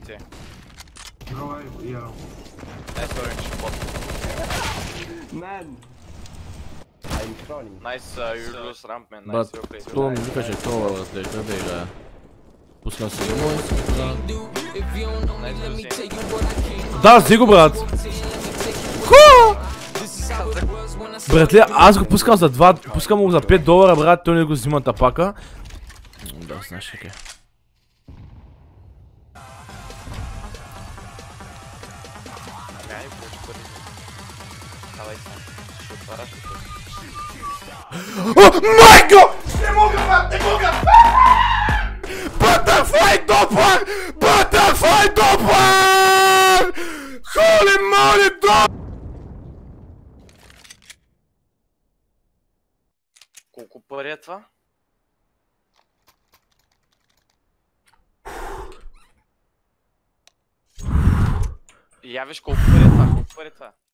ти. Nice orange bot. Man! I'm trolling. Nice you lose ramp man. Брат, Nice replay. това ми вика, че това разглежда да играе. Пускам си го мой. Да, си го, брат! Братли, аз го пускам за 2, пускам го за $5, брат, той не го взима тапака. Да, знаеш ли. Майко! Не мога, брат, не мога! Butterfly Doppler! Butterfly Doppler! Holy moly, dog! Колко пари е това? Я виж колко пари е това, колко пари е това?